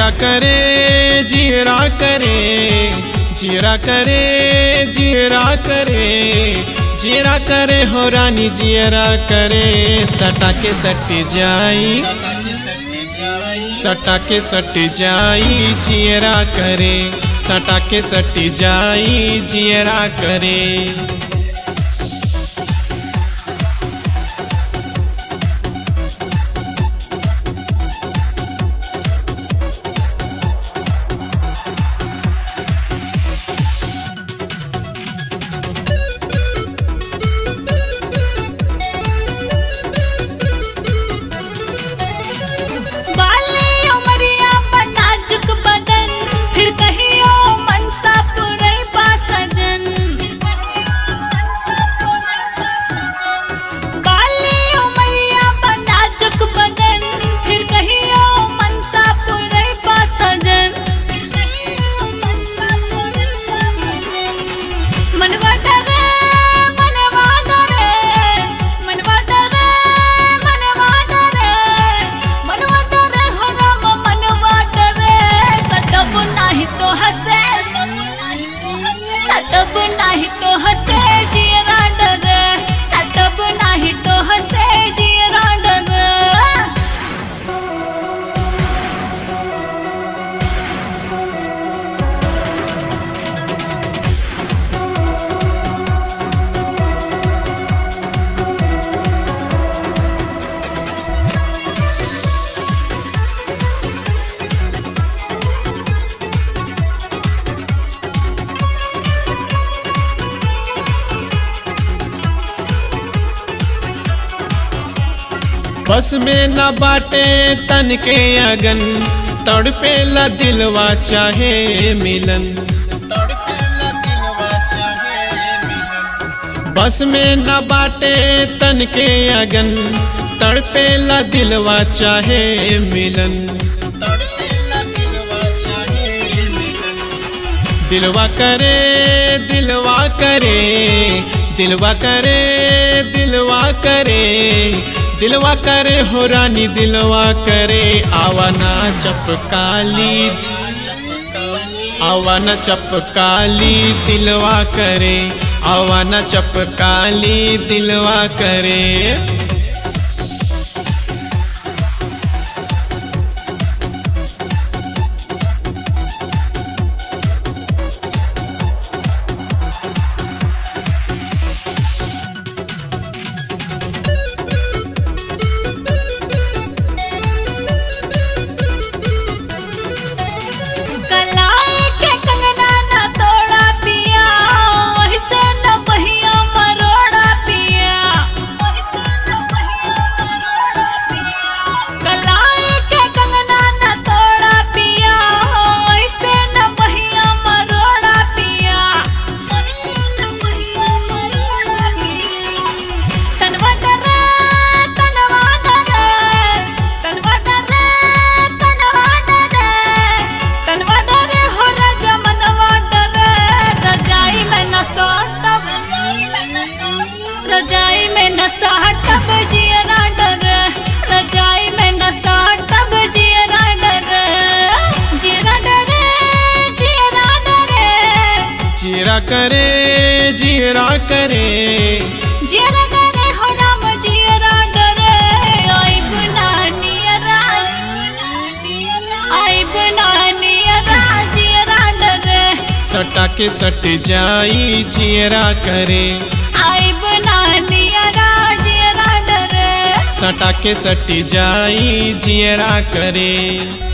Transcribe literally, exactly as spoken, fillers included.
जियरा करे जियरा करे जियरा करे जियरा करे जियरा करे हो रानी जियरा करे। सटा के सट जाई सटा के सट जाई जियरा करे। सटा के सट जाई जियरा करे। सटब नाही तो हसे जियरा डरे, सटब नाही तो हसे जियरा डरे। बस में न बाटे तन के अगन, तड़पेला दिलवा चाहे मिलन, तड़पेला दिलवा चाहे मिलन। बस में न बाटे तन के अगन, तड़पेला दिलवा चाहे मिलन, तड़पेला दिलवा चाहे मिलन। दिलवा करे दिलवा करे दिलवा करे दिलवा करे दिलवा करे हो रानी दिलवा करे। आवाना चपकाली आवाना चपकाली दिलवा करे, आवाना चपकाली दिलवा करे। रजाई में नशा तब जियरा डरे, रजाई में नशा तब जियरा डरे। जियरा डरे जियरा डरे जियरा करे जियरा करे जियरा डरे हो राम जियरा डरे। आई बुना नियरा आई बुना नियरा जियरा डरे। सटा के सट जाई जियरा करे, आई बुना नियरा जियरा डरे। सटा के सट जाई जियरा करे।